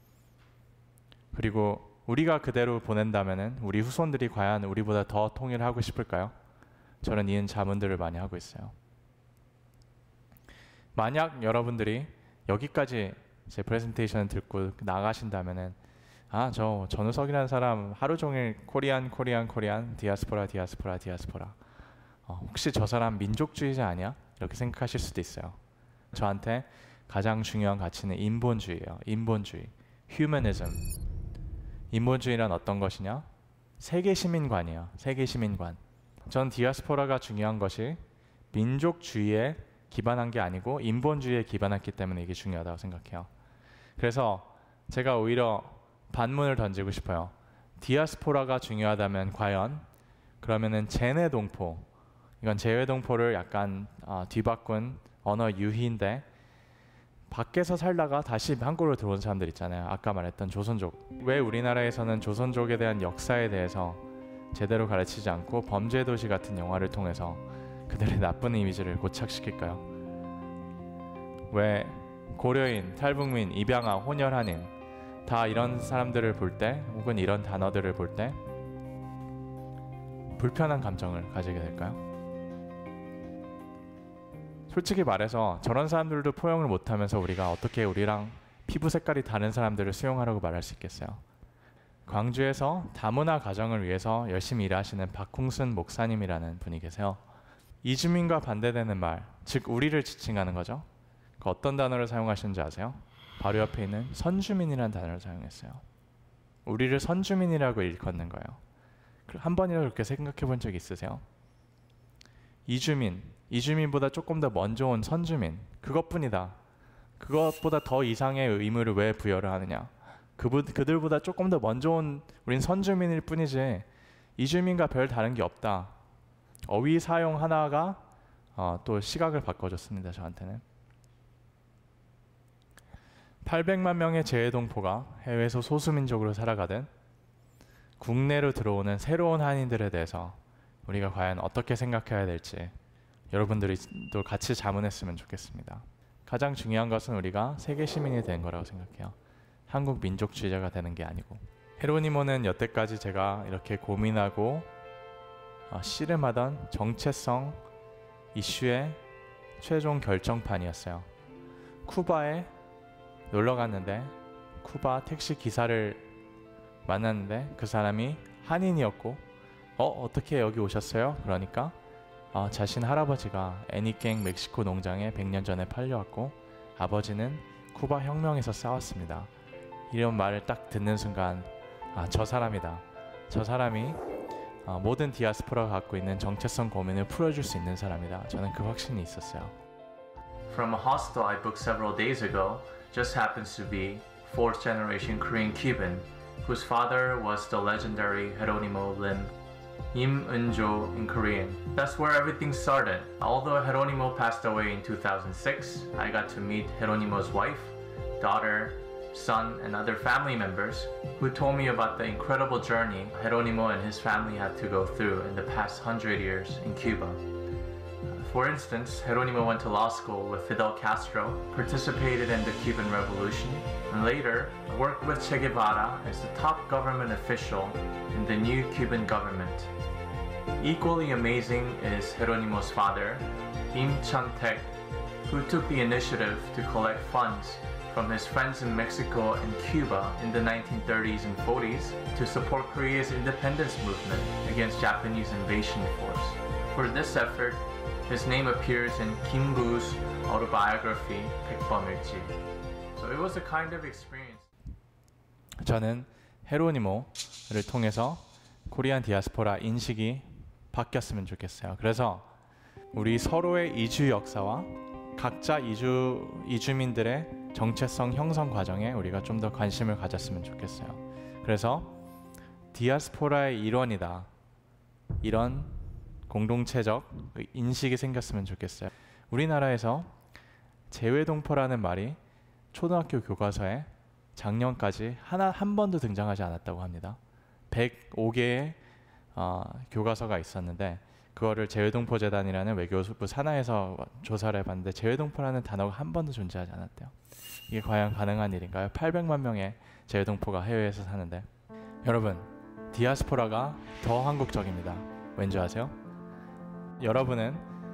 그리고 우리가 그대로 보낸다면은 우리 후손들이 과연 우리보다 더 통일하고 싶을까요? 저는 이런 자문들을 많이 하고 있어요. 만약 여러분들이 여기까지 제 프레젠테이션을 듣고 나가신다면은 아, 저 전우석이라는 사람 하루 종일 코리안 코리안 코리안 디아스포라 디아스포라 디아스포라 어, 혹시 저 사람 민족주의자 아니야? 이렇게 생각하실 수도 있어요. 저한테 가장 중요한 가치는 인본주의예요. 인본주의, 휴머니즘. 인본주의란 어떤 것이냐? 세계 시민관이에요. 세계 시민관. 전 디아스포라가 중요한 것이 민족주의에 기반한 게 아니고 인본주의에 기반했기 때문에 이게 중요하다고 생각해요. 그래서 제가 오히려 반문을 던지고 싶어요. 디아스포라가 중요하다면 과연 그러면은 제네동포, 이건 제외동포를 약간 어, 뒤바꾼 언어 유희인데 밖에서 살다가 다시 한국으로 들어온 사람들 있잖아요. 아까 말했던 조선족. 왜 우리나라에서는 조선족에 대한 역사에 대해서 제대로 가르치지 않고 범죄도시 같은 영화를 통해서 그들의 나쁜 이미지를 고착시킬까요? 왜 고려인, 탈북민, 입양아, 혼혈한인 다 이런 사람들을 볼 때 혹은 이런 단어들을 볼 때 불편한 감정을 가지게 될까요? 솔직히 말해서 저런 사람들도 포용을 못하면서 우리가 어떻게 우리랑 피부 색깔이 다른 사람들을 수용하라고 말할 수 있겠어요? 광주에서 다문화 가정을 위해서 열심히 일하시는 박홍순 목사님이라는 분이 계세요. 이주민과 반대되는 말, 즉 우리를 지칭하는 거죠. 그 어떤 단어를 사용하시는지 아세요? 바로 옆에 있는 선주민이라는 단어를 사용했어요. 우리를 선주민이라고 일컫는 거예요. 한 번이라도 그렇게 생각해 본 적 있으세요? 이주민, 이주민보다 조금 더 먼저 온 선주민, 그것뿐이다. 그것보다 더 이상의 의무를 왜 부여를 하느냐? 그분, 그들보다 조금 더 먼저 온 우린 선주민일 뿐이지 이주민과 별 다른 게 없다. 어휘 사용 하나가 어, 또 시각을 바꿔줬습니다. 저한테는. 팔백만 명의 재외동포가 해외에서 소수민족으로 살아가든 국내로 들어오는 새로운 한인들에 대해서 우리가 과연 어떻게 생각해야 될지 여러분들이 또 같이 자문했으면 좋겠습니다. 가장 중요한 것은 우리가 세계 시민이 된 거라고 생각해요. 한국 민족주의자가 되는 게 아니고. 헤로니모는 여태까지 제가 이렇게 고민하고 어, 씨름하던 정체성 이슈의 최종 결정판이었어요. 쿠바에 놀러 갔는데 쿠바 택시 기사를 만났는데 그 사람이 한인이었고 어? 어떻게 여기 오셨어요? 그러니까 어, 자신 할아버지가 애니갱 멕시코 농장에 백 년 전에 팔려왔고 아버지는 쿠바 혁명에서 싸웠습니다. 이런 말을 딱 듣는 순간 아, 저 사람이다. 저 사람이 어, 모든 디아스포라가 갖고 있는 정체성 고민을 풀어줄 수 있는 사람이다. 저는 그 확신이 있었어요. From a hostel I booked several days ago just happens to be fourth generation Korean Cuban whose father was the legendary Geronimo Lim. Im Eun-jo in Korean. That's where everything started. Although Geronimo passed away in two thousand six, I got to meet Geronimo's wife, daughter, son, and other family members who told me about the incredible journey Geronimo and his family had to go through in the past hundred years in Cuba. For instance, Jerónimo went to law school with Fidel Castro, participated in the Cuban Revolution, and later worked with Che Guevara as the top government official in the new Cuban government. Equally amazing is Jerónimo's father, Im Chun-tek, who took the initiative to collect funds from his friends in Mexico and Cuba in the nineteen thirties and forties to support Korea's independence movement against Japanese invasion force. For this effort, his name appears in Kim Bu's autobiography, 백범일지. So it was a kind of experience. 저는 헤로니모를 통해서 코리안 디아스포라 인식이 바뀌었으면 좋겠어요. 그래서 우리 서로의 이주 역사와 각자 이주 이주민들의 정체성 형성 과정에 우리가 좀 더 관심을 가졌으면 좋겠어요. 그래서 디아스포라의 일원이다. 이런 공동체적 인식이 생겼으면 좋겠어요. 우리나라에서 재외동포라는 말이 초등학교 교과서에 작년까지 하나 한 번도 등장하지 않았다고 합니다. 백오 개의 어, 교과서가 있었는데 그거를 재외동포 재단이라는 외교부 산하에서 조사를 해봤는데 재외동포라는 단어가 한 번도 존재하지 않았대요. 이게 과연 가능한 일인가요? 팔백만 명의 재외동포가 해외에서 사는데 여러분, 디아스포라가 더 한국적입니다. 왠지 아세요? 여러분은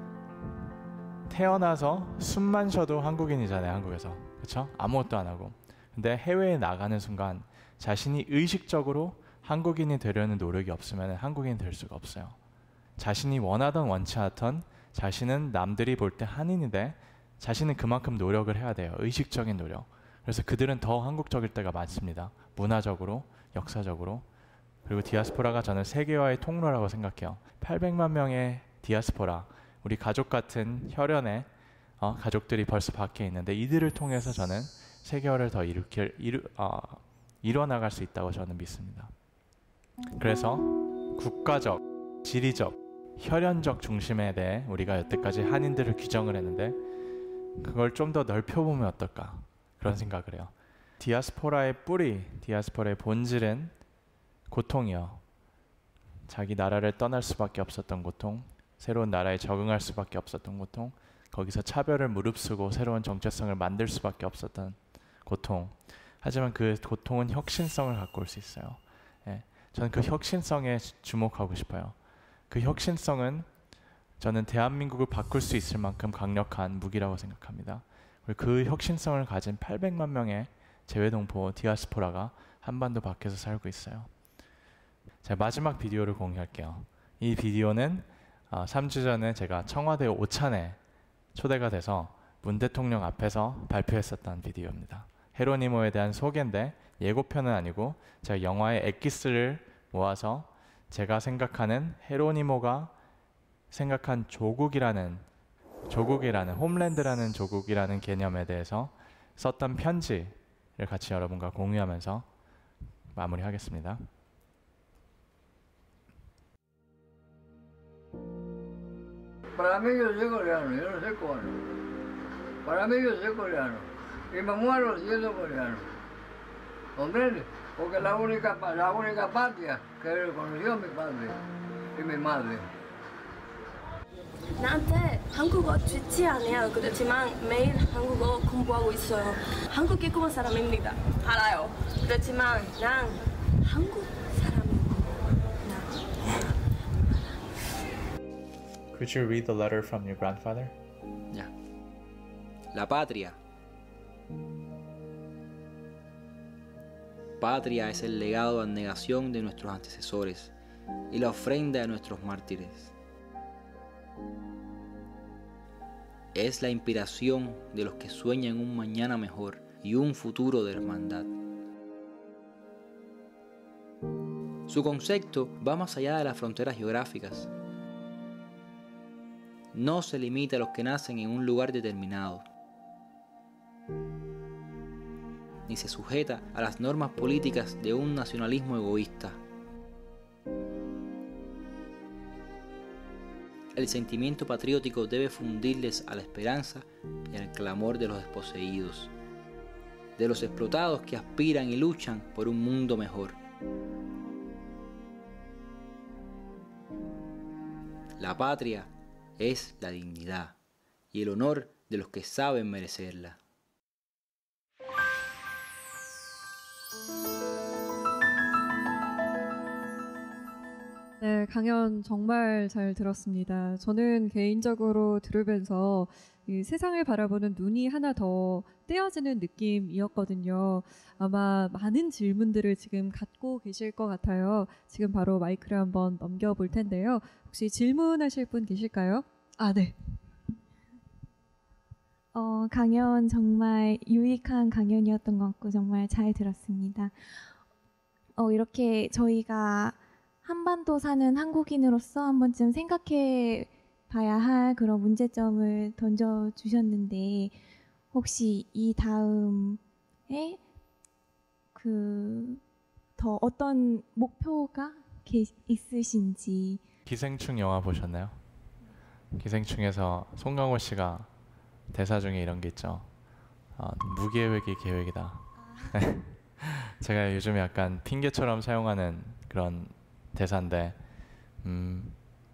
태어나서 숨만 쉬어도 한국인이잖아요. 한국에서. 그렇죠? 아무것도 안 하고. 근데 해외에 나가는 순간 자신이 의식적으로 한국인이 되려는 노력이 없으면 한국인이 될 수가 없어요. 자신이 원하던 원치 않던 자신은 남들이 볼 때 한인인데 자신은 그만큼 노력을 해야 돼요. 의식적인 노력. 그래서 그들은 더 한국적일 때가 많습니다. 문화적으로, 역사적으로. 그리고 디아스포라가 저는 세계화의 통로라고 생각해요. 팔백만 명의 디아스포라, 우리 가족 같은 혈연의 어, 가족들이 벌써 밖에 있는데 이들을 통해서 저는 세계화를 더 일으킬, 이루, 어, 이뤄나갈 수 있다고 저는 믿습니다. 그래서 국가적, 지리적, 혈연적 중심에 대해 우리가 여태까지 한인들을 규정을 했는데 그걸 좀 더 넓혀보면 어떨까 그런 생각을 해요. 디아스포라의 뿌리, 디아스포라의 본질은 고통이요. 자기 나라를 떠날 수밖에 없었던 고통, 새로운 나라에 적응할 수밖에 없었던 고통, 거기서 차별을 무릅쓰고 새로운 정체성을 만들 수밖에 없었던 고통. 하지만 그 고통은 혁신성을 갖고 올 수 있어요. 예, 저는 그 혁신성에 주목하고 싶어요. 그 혁신성은 저는 대한민국을 바꿀 수 있을 만큼 강력한 무기라고 생각합니다. 그리고 그 혁신성을 가진 팔백만 명의 재외동포 디아스포라가 한반도 밖에서 살고 있어요. 자, 마지막 비디오를 공유할게요. 이 비디오는 어, 삼 주 전에 제가 청와대 오찬에 초대가 돼서 문 대통령 앞에서 발표했었던 비디오입니다. 헤로니모에 대한 소개인데 예고편은 아니고 제가 영화의 엑기스를 모아서 제가 생각하는 헤로니모가 생각한 조국이라는 조국이라는 홈랜드라는 조국이라는 개념에 대해서 썼던 편지를 같이 여러분과 공유하면서 마무리하겠습니다. Para mí yo soy coreano, yo no soy cubano. Para mí yo soy coreano. Y me muero siendo coreano. ¿Comprende? Porque la única, la única patria que reconoció mi padre y mi madre. 나한테 한국어 좋지 않아요. 그렇지만 매일 한국어 공부하고 있어요. 한국 개그맨 사람입니다. 알아요. 그렇지만 난 한국 Could you read the letter from your grandfather? Ya. La patria. Patria es el legado de abnegación de nuestros antecesores y la ofrenda de nuestros mártires. Es la inspiración de los que sueñan un mañana mejor y un futuro de hermandad. Su concepto va más allá de las fronteras geográficas. No se limita a los que nacen en un lugar determinado, ni se sujeta a las normas políticas de un nacionalismo egoísta. El sentimiento patriótico debe fundirles a la esperanza y al clamor de los desposeídos, de los explotados que aspiran y luchan por un mundo mejor. La patria es la dignidad y el honor de los que saben merecerla. 네, 강연 정말 잘 들었습니다. 저는 개인적으로 들으면서 이 세상을 바라보는 눈이 하나 더 떼어지는 느낌이었거든요. 아마 많은 질문들을 지금 갖고 계실 것 같아요. 지금 바로 마이크를 한번 넘겨볼 텐데요. 혹시 질문하실 분 계실까요? 아, 네. 어, 강연 정말 유익한 강연이었던 것 같고 정말 잘 들었습니다. 어, 이렇게 저희가 한반도 사는 한국인으로서 한 번쯤 생각해 봐야 할 그런 문제점을 던져주셨는데 혹시 이 다음에 그 더 어떤 목표가 게, 있으신지. 기생충 영화 보셨나요? 기생충에서 송강호 씨가 대사 중에 이런 게 있죠. 어, 무계획이 계획이다. 제가 요즘에 약간 핑계처럼 사용하는 그런 대사인데 음,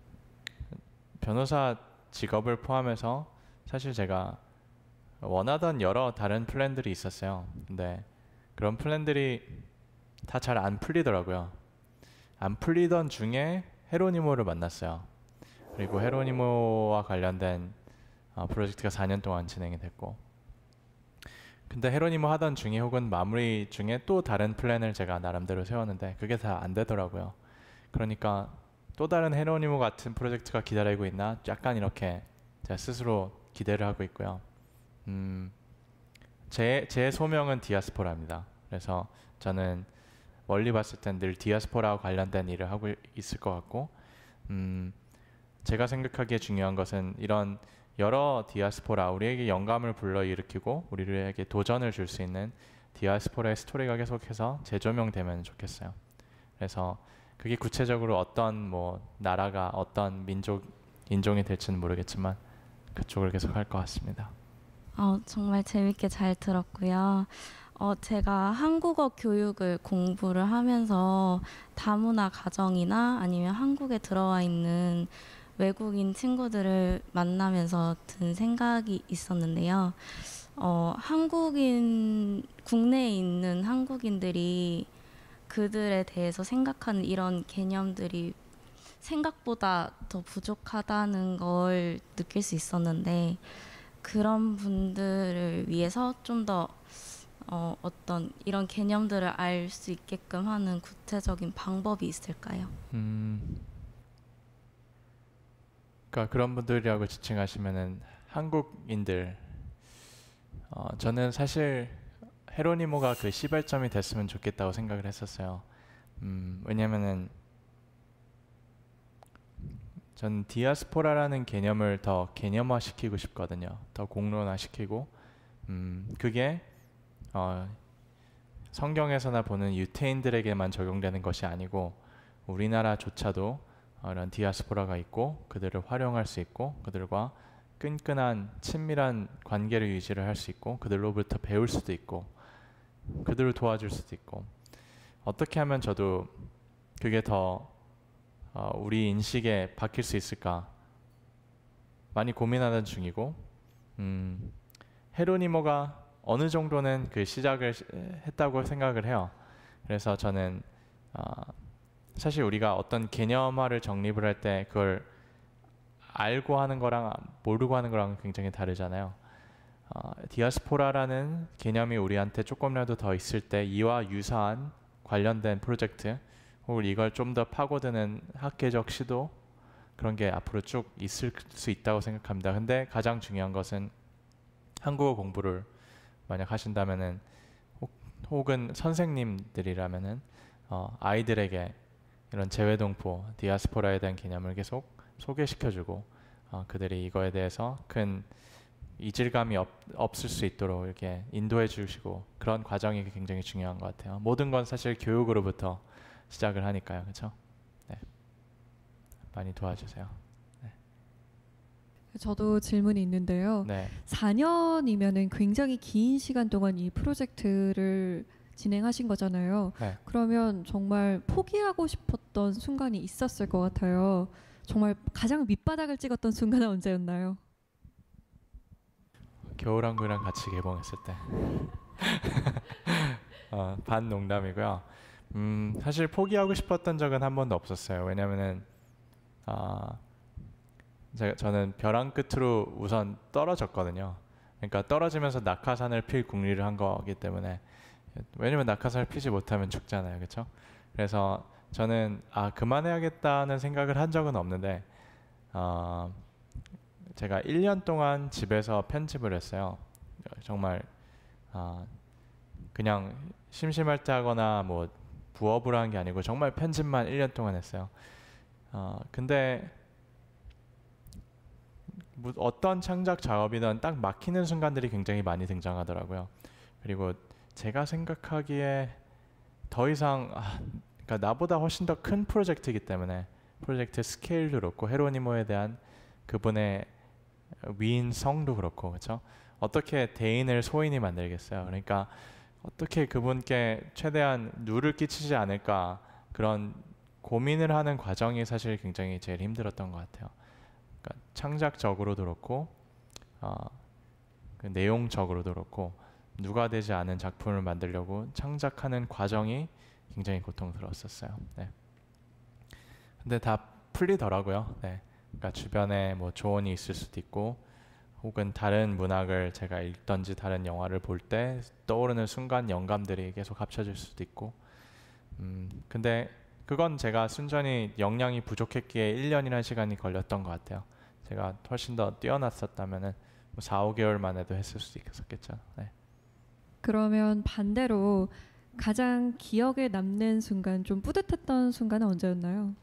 변호사 직업을 포함해서 사실 제가 원하던 여러 다른 플랜들이 있었어요. 근데 그런 플랜들이 다 잘 안 풀리더라고요. 안 풀리던 중에 헤로니모를 만났어요. 그리고 헤로니모와 관련된 어, 프로젝트가 사 년 동안 진행이 됐고, 근데 헤로니모 하던 중에 혹은 마무리 중에 또 다른 플랜을 제가 나름대로 세웠는데 그게 다 안 되더라고요. 그러니까 또 다른 헤로니모 같은 프로젝트가 기다리고 있나 약간 이렇게 제가 스스로 기대를 하고 있고요. 음, 제, 제 소명은 디아스포라입니다. 그래서 저는 멀리 봤을 땐 늘 디아스포라와 관련된 일을 하고 있을 것 같고, 음, 제가 생각하기에 중요한 것은 이런 여러 디아스포라, 우리에게 영감을 불러일으키고 우리에게 도전을 줄 수 있는 디아스포라의 스토리가 계속해서 재조명되면 좋겠어요. 그래서 그게 구체적으로 어떤 뭐 나라가 어떤 민족, 인종이 될지는 모르겠지만 그쪽을 계속 할 것 같습니다. 어, 정말 재밌게 잘 들었고요. 어, 제가 한국어 교육을 공부를 하면서 다문화 가정이나 아니면 한국에 들어와 있는 외국인 친구들을 만나면서 든 생각이 있었는데요. 어, 한국인, 국내에 있는 한국인들이 그들에 대해서 생각하는 이런 개념들이 생각보다 더 부족하다는 걸 느낄 수 있었는데, 그런 분들을 위해서 좀 더 어, 어떤 이런 개념들을 알 수 있게끔 하는 구체적인 방법이 있을까요? 음, 그러니까 그런 분들이라고 지칭하시면은 한국인들. 어, 저는 사실 헤로니모가 그 시발점이 됐으면 좋겠다고 생각을 했었어요. 음, 왜냐면은 전 디아스포라라는 개념을 더 개념화시키고 싶거든요. 더 공론화시키고, 음, 그게 어, 성경에서나 보는 유태인들에게만 적용되는 것이 아니고 우리나라조차도 어, 이런 디아스포라가 있고 그들을 활용할 수 있고 그들과 끈끈한 친밀한 관계를 유지를 할 수 있고 그들로부터 배울 수도 있고 그들을 도와줄 수도 있고, 어떻게 하면 저도 그게 더 어, 우리 인식에 바뀔 수 있을까 많이 고민하는 중이고, 음, 헤로니모가 어느 정도는 그 시작을 했다고 생각을 해요. 그래서 저는 어, 사실 우리가 어떤 개념화를 정립을 할 때 그걸 알고 하는 거랑 모르고 하는 거랑 굉장히 다르잖아요. 어, 디아스포라라는 개념이 우리한테 조금이라도 더 있을 때 이와 유사한 관련된 프로젝트 혹은 이걸 좀 더 파고드는 학계적 시도, 그런 게 앞으로 쭉 있을 수 있다고 생각합니다. 근데 가장 중요한 것은 한국어 공부를 만약 하신다면은 혹, 혹은 선생님들이라면은 어, 아이들에게 이런 재외동포, 디아스포라에 대한 개념을 계속 소개시켜주고 어, 그들이 이거에 대해서 큰 이질감이 없, 없을 수 있도록 이렇게 인도해 주시고, 그런 과정이 굉장히 중요한 것 같아요. 모든 건 사실 교육으로부터 시작을 하니까요. 그렇죠? 네. 많이 도와주세요. 네. 저도 질문이 있는데요. 네. 사 년이면은 굉장히 긴 시간 동안 이 프로젝트를 진행하신 거잖아요. 네. 그러면 정말 포기하고 싶었던 순간이 있었을 것 같아요. 정말 가장 밑바닥을 찍었던 순간은 언제였나요? 겨울왕국이랑 같이 개봉했을 때. 어, 반 농담이고요. 음, 사실 포기하고 싶었던 적은 한 번도 없었어요. 왜냐면은 어, 제가 저는 벼랑 끝으로 우선 떨어졌거든요. 그러니까 떨어지면서 낙하산을 필 궁리를 한 거기 때문에, 왜냐면 낙하산을 피지 못하면 죽잖아요, 그렇죠? 그래서 저는 아 그만해야겠다는 생각을 한 적은 없는데 어, 제가 일 년 동안 집에서 편집을 했어요. 정말 어, 그냥 심심할 때 하거나 뭐 부업을 한 게 아니고 정말 편집만 일 년 동안 했어요. 어, 근데 뭐 어떤 창작 작업이든 딱 막히는 순간들이 굉장히 많이 등장하더라고요. 그리고 제가 생각하기에 더 이상 아, 그러니까 나보다 훨씬 더 큰 프로젝트이기 때문에 프로젝트 스케일도 그렇고 헤로니모에 대한 그분의 위인성도 그렇고, 그렇죠? 어떻게 대인을 소인이 만들겠어요. 그러니까 어떻게 그분께 최대한 누를 끼치지 않을까, 그런 고민을 하는 과정이 사실 굉장히 제일 힘들었던 것 같아요. 그러니까 창작적으로도 그렇고 어, 그 내용적으로도 그렇고 누가 되지 않은 작품을 만들려고 창작하는 과정이 굉장히 고통스러웠었어요. 네. 근데 다 풀리더라고요. 네. 그러니까 주변에 뭐 조언이 있을 수도 있고, 혹은 다른 문학을 제가 읽던지 다른 영화를 볼 때 떠오르는 순간 영감들이 계속 합쳐질 수도 있고, 음, 근데 그건 제가 순전히 역량이 부족했기에 일 년이라는 시간이 걸렸던 것 같아요. 제가 훨씬 더 뛰어났었다면은 뭐 사, 오 개월만 해도 했을 수도 있었겠죠. 네. 그러면 반대로 가장 기억에 남는 순간, 좀 뿌듯했던 순간은 언제였나요?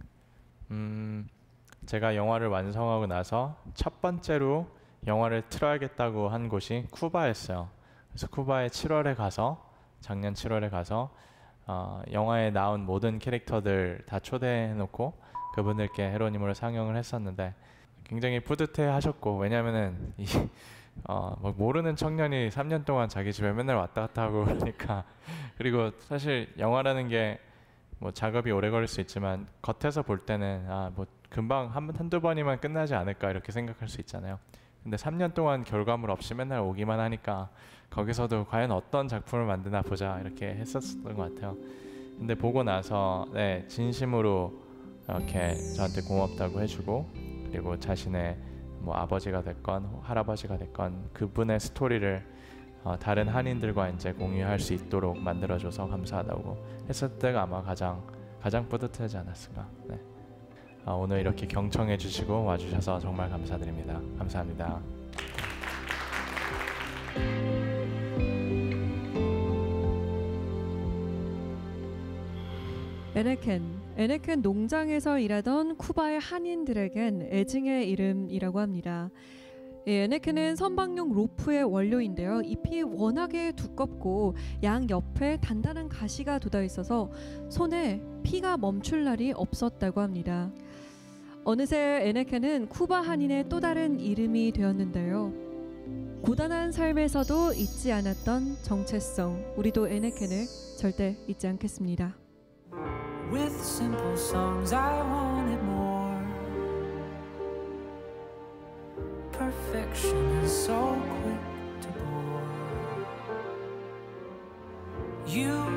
음, 제가 영화를 완성하고 나서 첫 번째로 영화를 틀어야겠다고 한 곳이 쿠바였어요. 그래서 쿠바에 칠월에 가서, 작년 칠월에 가서 어, 영화에 나온 모든 캐릭터들 다 초대해놓고 그분들께 헤로니모를 상영을 했었는데 굉장히 뿌듯해 하셨고, 왜냐면은 이 어, 뭐 모르는 청년이 삼 년 동안 자기 집에 맨날 왔다 갔다 하고 그러니까, 그리고 사실 영화라는 게 뭐 작업이 오래 걸릴 수 있지만 겉에서 볼 때는 아 뭐 금방 한, 한두 번이면 끝나지 않을까 이렇게 생각할 수 있잖아요. 근데 삼 년 동안 결과물 없이 맨날 오기만 하니까 거기서도 과연 어떤 작품을 만드나 보자 이렇게 했었던 것 같아요. 근데 보고 나서 네, 진심으로 이렇게 저한테 고맙다고 해주고, 그리고 자신의 뭐 아버지가 됐건 할아버지가 됐건 그분의 스토리를 어, 다른 한인들과 이제 공유할 수 있도록 만들어줘서 감사하다고 했을 때가 아마 가장 가장 뿌듯하지 않았을까. 네. 어, 오늘 이렇게 경청해 주시고 와주셔서 정말 감사드립니다. 감사합니다. 에네켄. 에네켄 농장에서 일하던 쿠바의 한인들에겐 애증의 이름이라고 합니다. 예, 에네켄은 선박용 로프의 원료인데요. 잎이 워낙에 두껍고 양 옆에 단단한 가시가 돋아 있어서 손에 피가 멈출 날이 없었다고 합니다. 어느새 에네켄은 쿠바 한인의 또 다른 이름이 되었는데요. 고단한 삶에서도 잊지 않았던 정체성, 우리도 에네켄을 절대 잊지 않겠습니다. With simple songs I wanted more. Perfection is so quick to bore. You